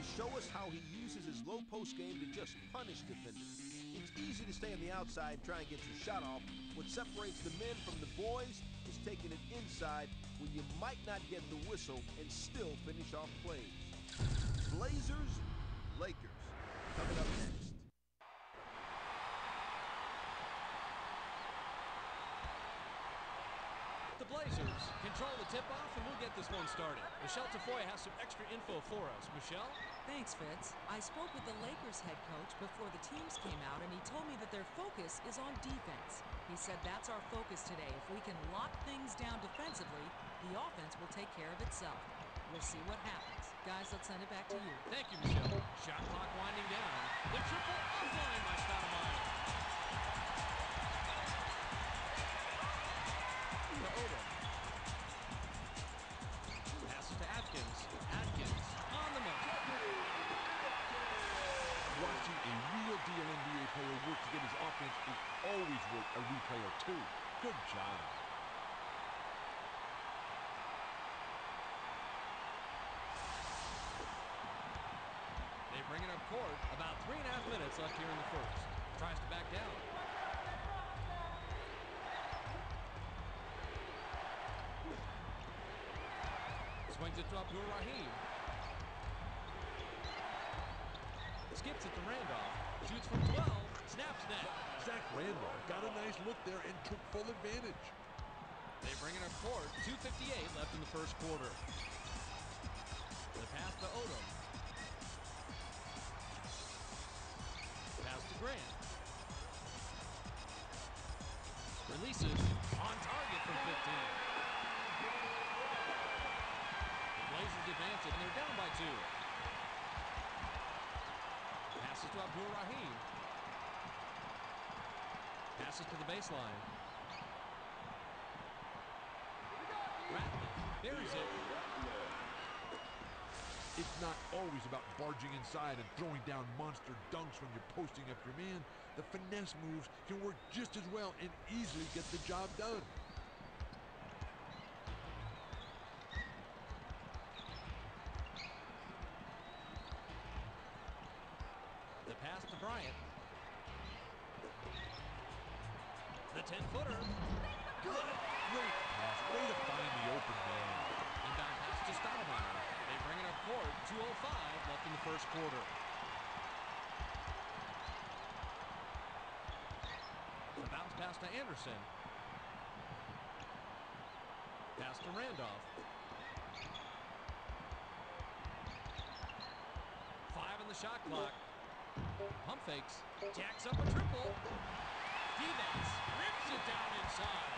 show us how he uses his low post game to just punish defenders. It's easy to stay on the outside and try and get your shot off. What separates the men from the boys is taking it inside when you might not get the whistle and still finish off plays. Blazers, Lakers, coming up next. The Blazers control the tip-off, and we'll get this one started. Michelle Tafoya has some extra info for us. Michelle? Thanks, Fitz. I spoke with the Lakers head coach before the teams came out, and he told me that their focus is on defense. He said that's our focus today. If we can lock things down defensively, the offense will take care of itself. We'll see what happens. Guys, let's send it back to you. Thank you, Michelle. Shot clock winding down. The triple offline by Stoudemire. To Odom. Passes to Atkins. Atkins on the mark. Watching a real deal NBA player work to get his offense is always worth a replay or two. Good job. They bring it up court. About 3.5 minutes left here in the first. Tries to back down. Swings it to Abdul Rahim. Skips it to Randolph. Shoots from 12. Snaps net. Zach Randolph got a nice look there and took full advantage. They bring it up court. 2:58 left in the first quarter. The pass to Odom. Pass to Grant. Releases on target from 15. Blazers advance it, and they're down by 2. Passes to Abdul Rahim. Passes to the baseline. Ratliff buries it. It's not always about barging inside and throwing down monster dunks when you're posting up your man. The finesse moves can work just as well and easily get the job done. The pass to Bryant. The 10-footer. Good. Great pass. Way to find the open man. Inbound pass to Stoudemire. They bring it up court. 2:05 left in the first quarter. The bounce pass to Anderson. Pass to Randolph. 5 on the shot clock. Pump fakes. Jacks up a triple. Divac rips it down inside.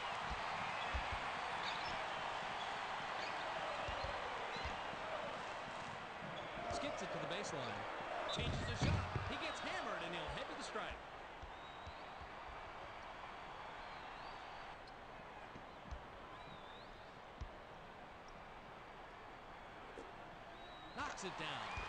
Skips it to the baseline. Changes the shot. He gets hammered, and he'll head to the stripe. Knocks it down.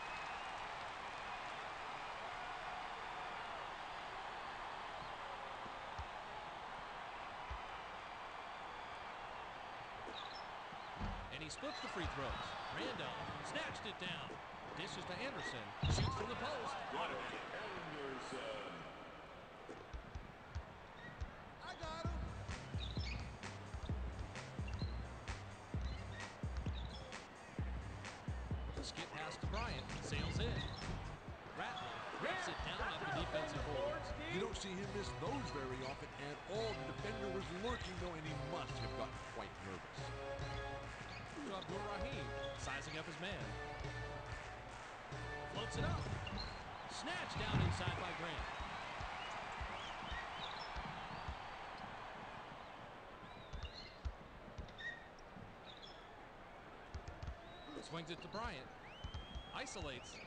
And he splits the free throws. Randolph snatched it down. Dishes to Anderson. Shoots from the post. Anderson. I got him. Skip pass to Bryant. Sails in. Ratliff rips it down off the defensive boards. You don't see him miss those very often at all. The defender was lurking though, and he must have gotten quite nervous. To Abdul Rahim, sizing up his man. Floats it up. Snatched down inside by Grant. Swings it to Bryant. Isolates.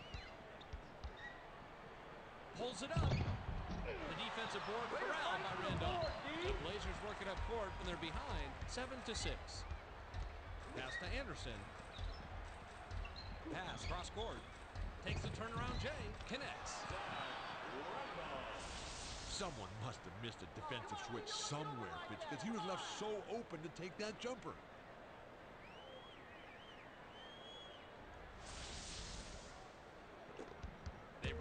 Pulls it up. The defensive board corralled by Randolph. The Blazers work it up court, and they're behind 7-6. Pass to Anderson. Pass cross court. Takes the turnaround J. Connects. Someone must have missed a defensive switch somewhere, Fitz, because he was left so open to take that jumper.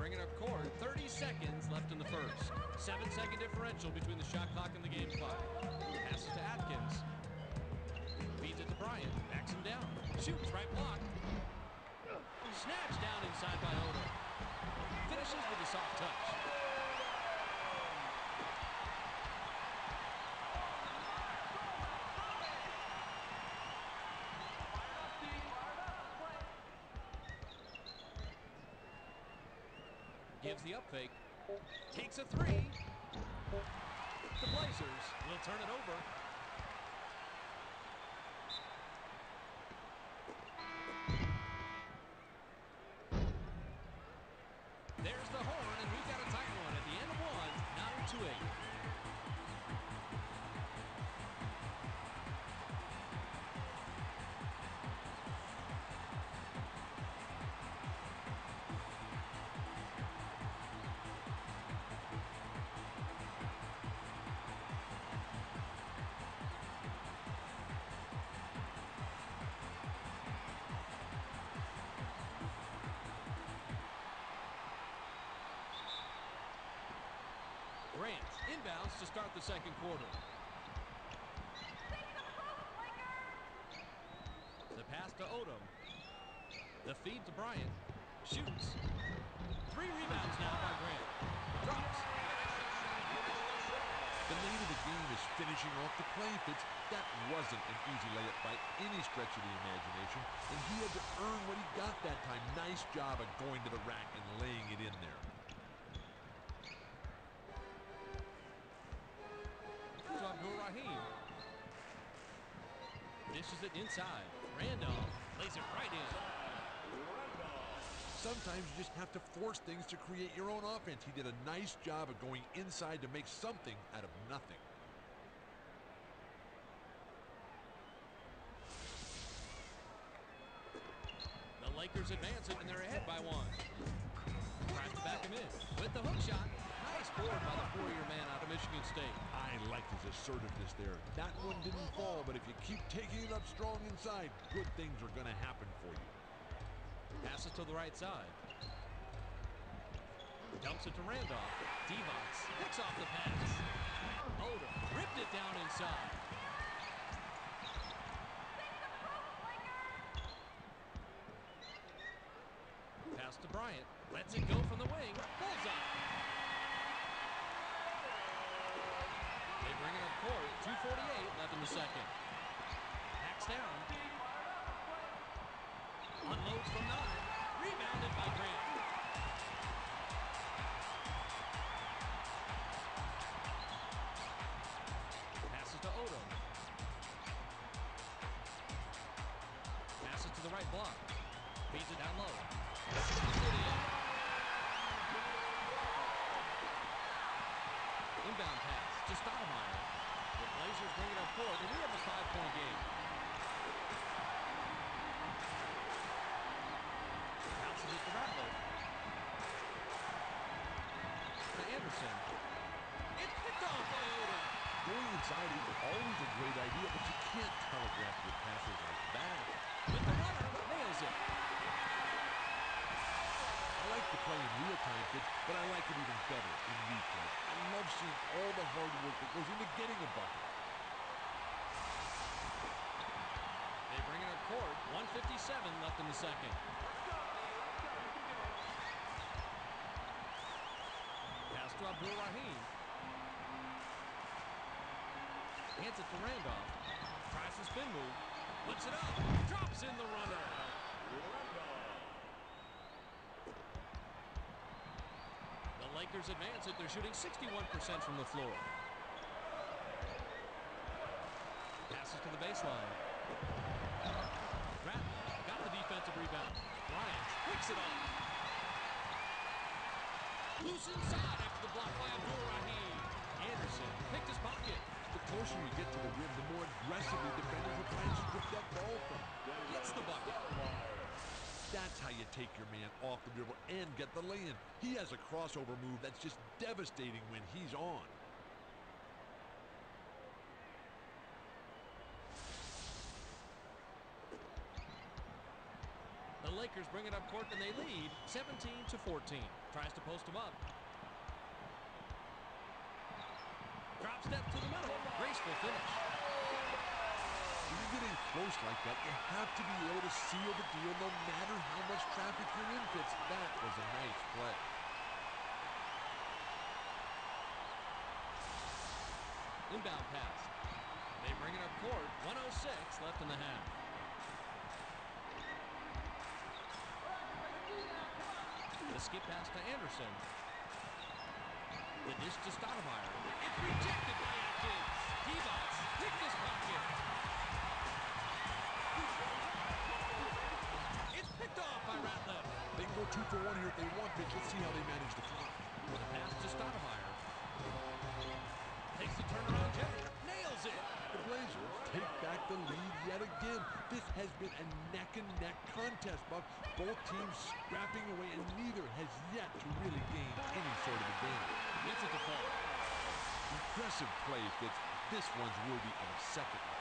bring it up court. 30 seconds left in the first. 7-second differential between the shot clock and the game clock. Passes to Atkins. Feeds it to Bryant. Backs him down. Shoots, right block. Snatched down inside by Odo. Finishes with a soft touch. Gives the up fake. Takes a three. The Blazers will turn it over. There's the horn, and we've got a tight one at the end of one. Now 2-8. Grant inbounds to start the second quarter. The pass to Odom. The feed to Bryant. Shoots. 3 rebounds now by Grant. Drops. The name of the game is finishing off the play, Fitz. That wasn't an easy layup by any stretch of the imagination, and he had to earn what he got that time. Nice job of going to the rack and laying it in there. Abdul-Rahim. Dishes it inside. Randolph lays it right in. Sometimes you just have to force things to create your own offense. He did a nice job of going inside to make something out of nothing. The Lakers advance it, and they're ahead by 1. Tries to back him in with the hook shot. Nice board by the 4-year man out of Michigan State. I liked his assertiveness there. That one didn't fall, but if you keep taking it up strong inside, good things are going to happen for you. Passes to the right side. Dumps it to Randolph. Divac picks off the pass. Odom ripped it down inside. Pass to Bryant. Lets it go from the wing. Bullseye. They bring it up court. 2:48 left in the second. Hacks down. Unloads from 9. Rebounded by Grant. Passes to Odom. Passes to the right block. Feeds it down low. Inbound pass to Stoudemire. The Blazers bring it up court, and we have a 5-point game. Bounces it to Rattler. To Anderson. It's picked off by Odom. Going inside is always a great idea, but you can't telegraph your passes like that. With the runner, nails it. I like the play in real time, Fitz, but I like it even better in replay. I love seeing all the hard work that goes into getting a bucket. They bring it up court. 1:57 left in the second. Pass to Abdul-Rahim. Hands it to Randolph. Tries the spin move. Puts it up. Drops in the runner. The Lakers advance it. They're shooting 61% from the floor. Passes to the baseline. Rattler got the defensive rebound. Bryant picks it off. Loose inside after the block by Abdul-Rahim. Anderson picked his pocket. The closer you get to the rim, the more aggressively defenders will try and strip that ball from you. Gets the bucket. That's how you take your man off the dribble and get the lay-in. He has a crossover move that's just devastating when he's on. The Lakers bring it up court and they lead 17-14. Tries to post him up. Drop step to the middle. Graceful finish. When you're getting close like that, you have to be able to seal the deal no matter how much traffic you're in, Fitz. That was a nice play. Inbound pass. They bring it up court. 1:06 left in the half. The skip pass to Anderson. The dish to Stoudemire. It's rejected by Atkins. Divac picked his pocket. It's picked off by Ratliff. They can go 2 for 1 here if they want, Fitz. Let's see how they manage the clock. With a pass to Stoudemire. Takes the turnaround jumper. Nails it. The Blazers take back the lead yet again. This has been a neck-and-neck contest, Buck. Both teams scrapping away, and neither has yet to really gain any sort of advantage. Gets it to fall. Impressive play, Fitz. This one's worthy of a second look.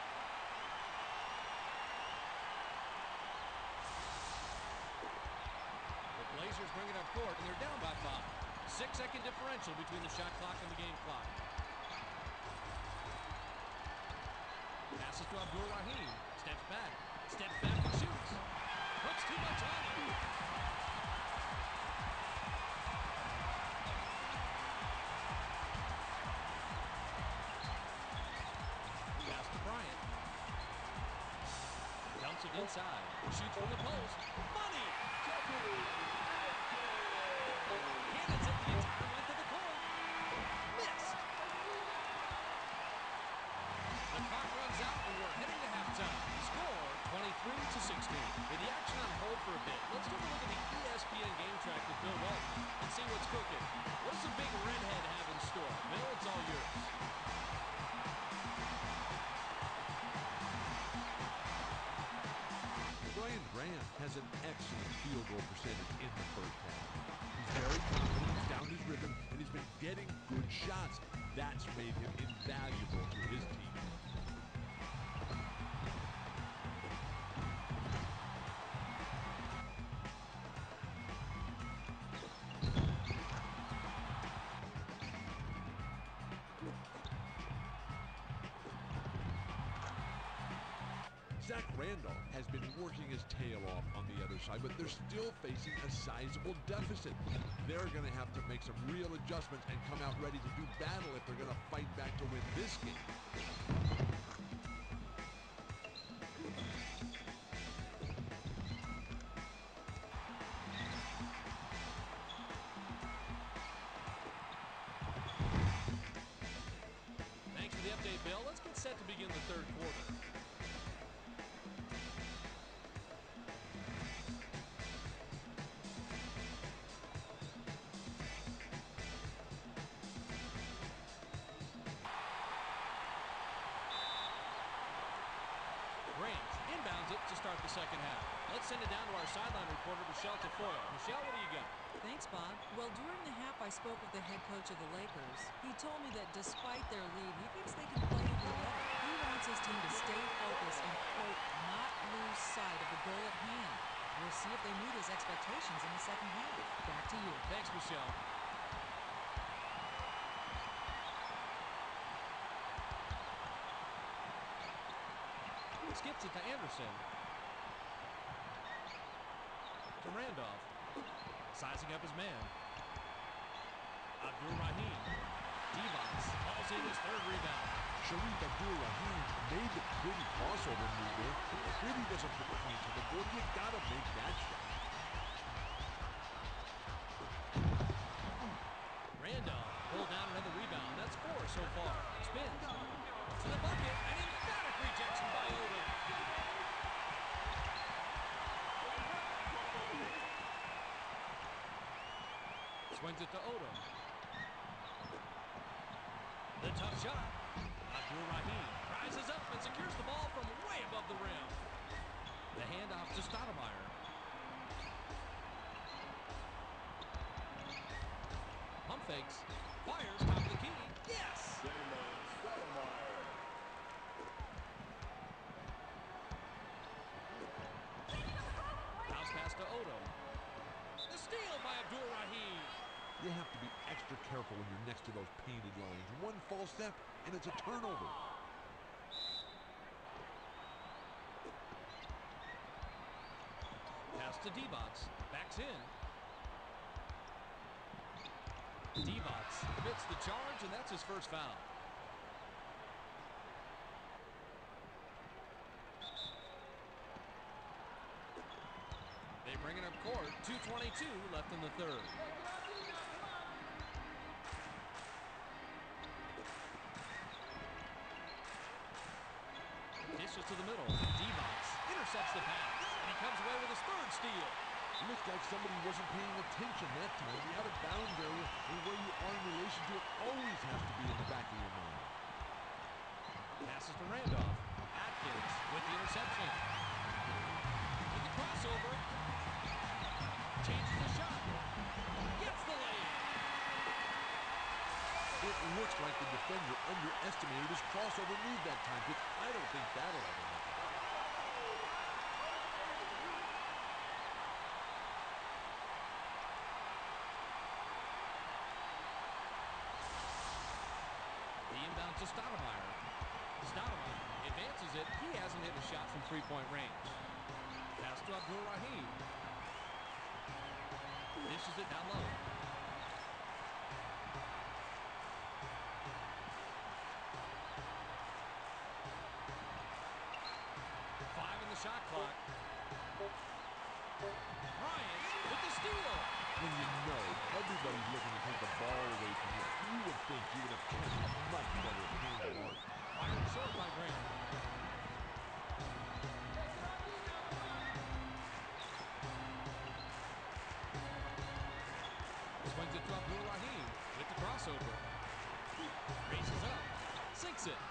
The Blazers bring it up court, and they're down by 5. 6-second differential between the shot clock and the game clock. Passes to Abdul Rahim. Steps back and shoots. Puts too much on him. Pass to Bryant. Dumps it inside. Shoots from the post. Money! Cannons it the entire length of the court. Missed! The clock runs out and we're heading to halftime. Score 23-16. With the action on hold for a bit, let's take a look at the ESPN game track with Bill Walton and see what's cooking. What does the big redhead have in store? Bill, it's all yours. Brian Grant has an excellent field goal percentage in the first half. He's very confident, he's found his rhythm, and he's been getting good shots. That's made him invaluable to his team. Zach Randolph has been working his tail off on the other side, but they're still facing a sizable deficit. They're going to have to make some real adjustments and come out ready to do battle if they're going to fight back to win this game. Thanks for the update, Bill. Let's get set to begin the third quarter. Grant inbounds it to start the second half. Let's send it down to our sideline reporter, Michelle Tafoya. Michelle, what do you got? Thanks, Bob. Well, during the half, I spoke with the head coach of the Lakers. He told me that despite their lead, he thinks they can play together. He wants his team to stay focused and, quote, not lose sight of the goal at hand. We'll see if they meet his expectations in the second half. Back to you. Thanks, Michelle. Skips it to Anderson. To Randolph. Sizing up his man. Abdul Rahim. Divac falls in his third rebound. Shareef Abdur-Rahim made the pretty crossover move there. Pretty doesn't put points on the board. You gotta make that shot. Randolph pulled down another rebound. That's 4 so far. Spins. To the bucket. An emphatic rejection by Odom. Swings it to Odom. The tough shot. Abdul Rahim rises up and secures the ball from way above the rim. The handoff to Stoudemire. Pump fakes. Fires top of the key. Yes! Damon Stoudemire. Bounce pass to Odom. The steal by Abdul Rahim. You have to be extra careful when you're next to those painted lines. One false step, and it's a turnover. Pass to Divac. Backs in. Divac commits the charge, and that's his first foul. They bring it up court. 2:22 left in the third. Dishes to the middle. Divac intercepts the pass, and he comes away with his third steal. Looked like somebody wasn't paying attention that time. The out of bounds area and where you are in relation to it always has to be in the back of your mind. Passes to Randolph. Atkins with the interception. With the crossover. Changes the shot. Gets the layup. It looks like the defender underestimated his crossover move that time, but I don't think that'll ever happen. The inbound to Stoudemire. Stoudemire advances it. He hasn't hit a shot from three-point range. Pass to Abdul-Rahim. Dishes it down low. Shot clock. Bryant with the steal. When you know everybody's looking to take the ball away from you, you would think you would have kept a much better handle on it. Fired short by Grant. Swings it to Abdul-Rahim with the crossover. Races up. Sinks it.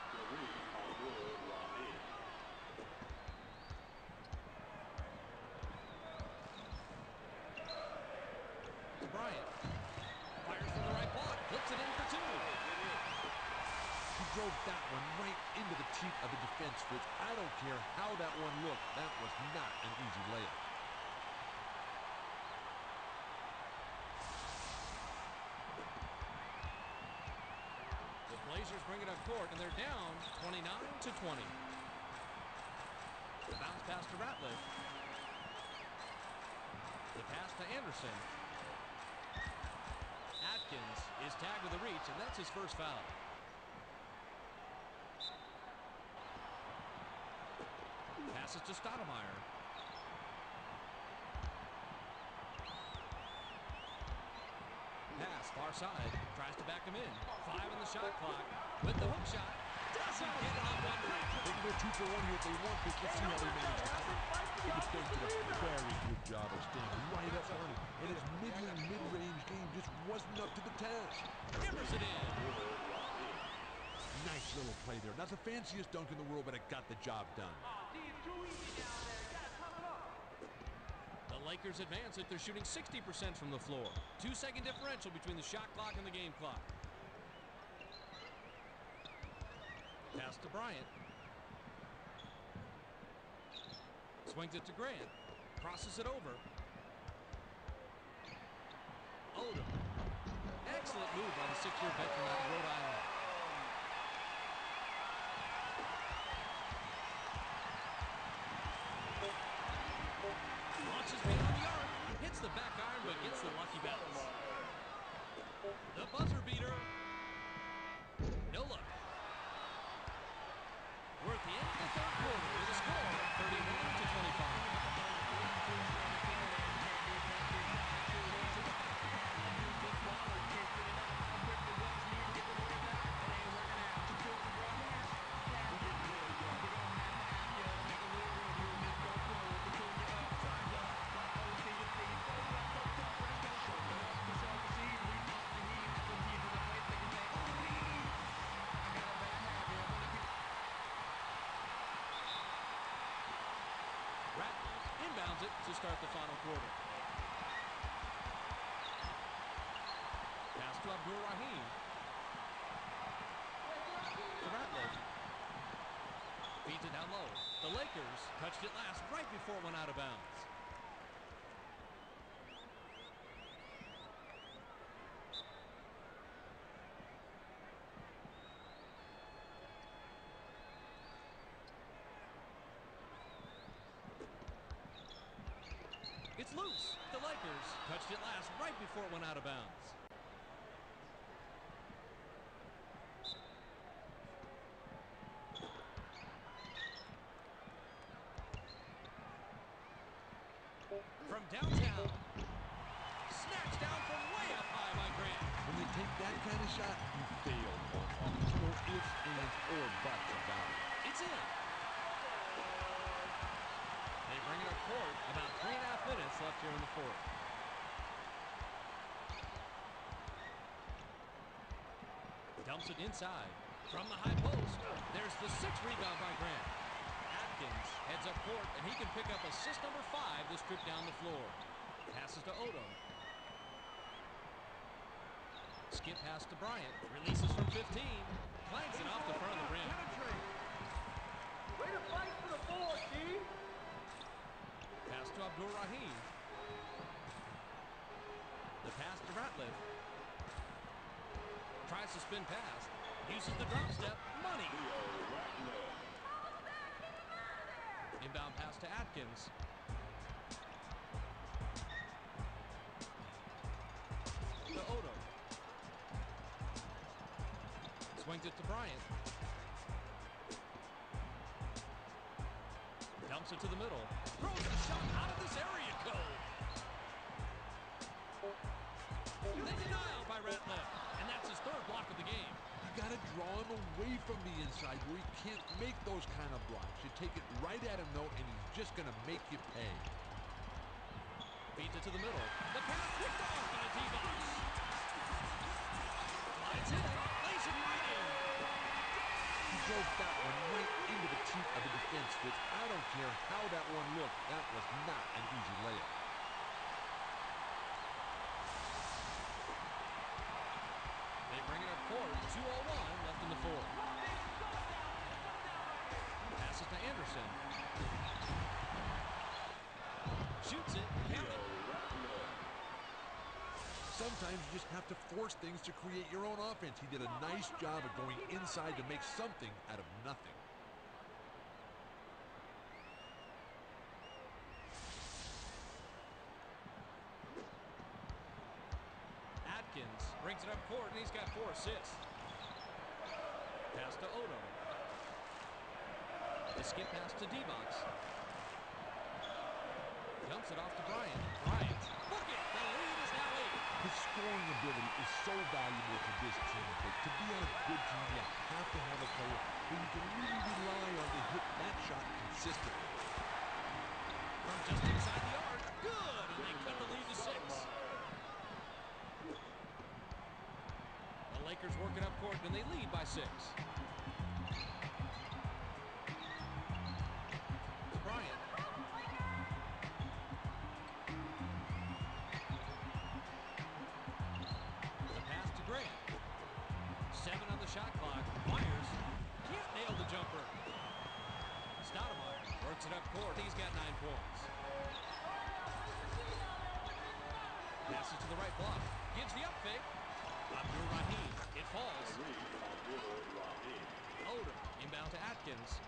Bryant fires from the right block, flips it in for two. He drove that one right into the teeth of the defense, Fitz. I don't care how that one looked. That was not an easy layup. The Blazers bring it up court, and they're down 29-20. The bounce pass to Ratliff. The pass to Anderson. Atkins is tagged with a reach, and that's his first foul. Passes to Stoudemire. Pass far side. Tries to back him in. 5 on the shot clock. With the hook shot. Doesn't get it on one. They can go 2 for 1 here if they want, but let's see how they manage that. The defense did a very good job of staying right up on it, and his mid-range game just wasn't up to the task. Hammers it in. Nice little play there. Not the fanciest dunk in the world, but it got the job done. The Lakers advance it. They're shooting 60% from the floor. 2-second differential between the shot clock and the game clock. Pass to Bryant. Swings it to Grant. Crosses it over. Odom. Excellent move by the 6-year veteran out of Rhode Island. Launches beyond the arc. Hits the back iron, but gets the lucky bounce. The buzzer beater. No look. We're at the end of the third quarter with a score 31-25. Inbounds it to start the final quarter. Pass to Abdul-Rahim. To Ratliff. Feeds it down low. The Lakers touched it last right before it went out of bounds. loose. The Lakers touched it last right before it went out of bounds. From downtown. Snatched down from way up high by Grant. When they take that kind of shot, you failed on offense. No ifs, ands, or buts about it. It's in. They bring it up court. About 3.5 minutes left here in the fourth. Dumps it inside. From the high post. There's the 6th rebound by Grant. Atkins heads up court, and he can pick up assist number 5 this trip down the floor. Passes to Odom. Skip pass to Bryant. Releases from 15. Clanks it off the front of the rim. Way to fight for the board, team. Pass to Abdul Rahim. The pass to Ratliff. Tries to spin pass. Uses the drop step. Money. Inbound pass to Atkins. To Odom. Swings it to Bryant. Dumps it to the middle. Throws a shot out of this area code. They denial by Ratliff. And that's his 3rd block of the game. You got to draw him away from the inside where he can't make those kind of blocks. You take it right at him, though, and he's just going to make you pay. Feeds it to the middle. The pass picked off by D-Box. Slides in. Lays it right in. He drove that one right into the teeth of the defense, which I don't care how that one looked. That was not an easy layup. They bring it up court. 2:01 left in the fourth. Passes to Anderson. Shoots it. Count it. Sometimes you just have to force things to create your own offense. He did a nice job of going inside to make something out of nothing. Atkins brings it up court, and he's got 4 assists. Pass to Odom. The skip pass to D-Box. Dumps it off to Bryant. Bryant. Look it! The lead is now 8. His scoring ability is so valuable to this team, but to be on a good team, you have to have a player who you can really rely on to hit that shot consistently. From just inside the arc. Good! And they cut the lead to 6. The Lakers work it up court, and they lead by 6. Bryant. The pass to Grant. 7 on the shot clock. Myers can't nail the jumper. Stoudemire works it up court. He's got 9 points. Passes to the right block. Gives the up fake. Abdul Rahim. It falls. Odom inbound to Atkins.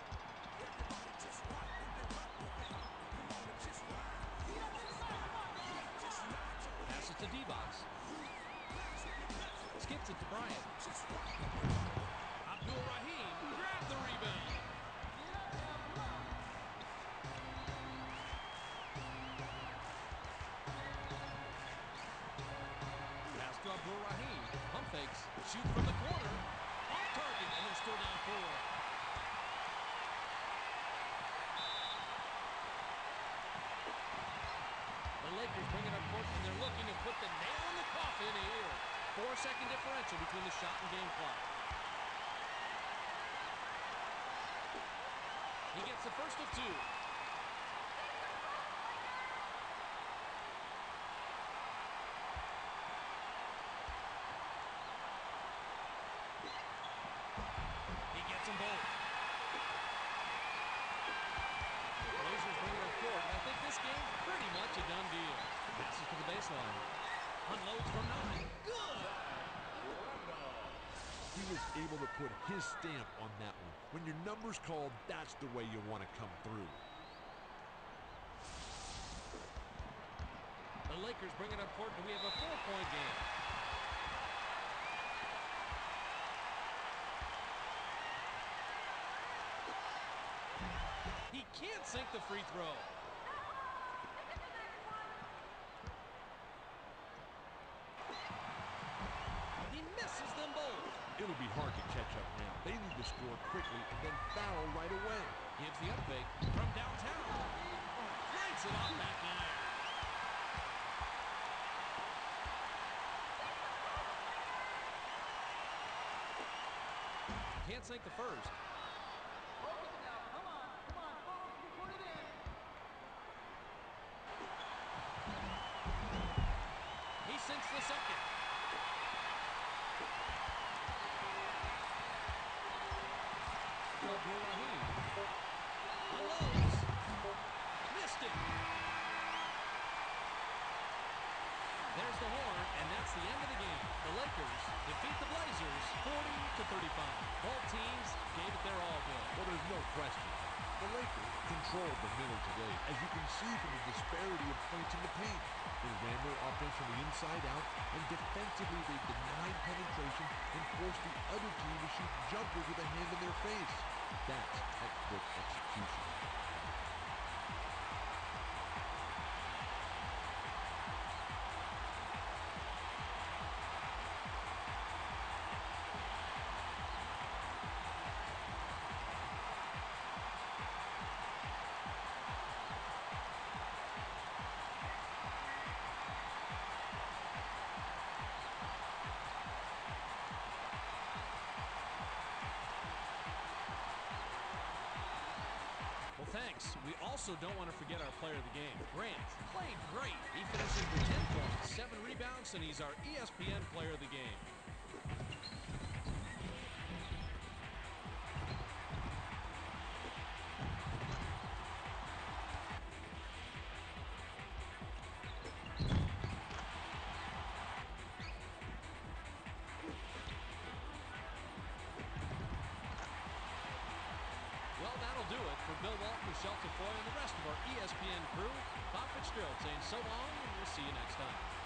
Passes to D-Box. Skips it to Bryant. Abdul Rahim grabbed the rebound. Pass to Abdul Rahim. Pump fakes. Shoot from the corner. Off target, and they're still down 4. The Lakers bring it up court, and they're looking to put the nail in the coffin here. 4-second differential between the shot and game clock. He gets the first of 2. He gets them both. Blazers bring it up court, and I think this game's pretty much a done deal. Passes to the baseline. Unloads from 9. Good! He was able to put his stamp on that one. When your number's called, that's the way you want to come through. Lakers bring it up court, and we have a 4-point game. He can't sink the free throw. He misses them both. It'll be hard to catch up now. They need to score quickly and then foul right away. Gives the up fake from downtown. Lights it off back there. Can't sink the first. Focus now. Come on. Focus and put it in. He sinks the second. Abdul Rahim unloads. Missed it. There's the horn, and that's the end of the game. The Lakers defeat the Blazers 40-35. Both teams gave it their all good. Well, there's no question. The Lakers controlled the middle today, as you can see from the disparity of points in the paint. They ran their offense from the inside out, and defensively they denied penetration and forced the other team to shoot jumpers with a hand in their face. That's textbook execution. Thanks. We also don't want to forget our player of the game. Grant played great. He finishes with 10 points, 7 rebounds, and he's our ESPN player of the game. Well, that'll do it for Bill Walton, Michelle Tafoya, and the rest of our ESPN crew. Bob Fitzgerald saying so long, and we'll see you next time.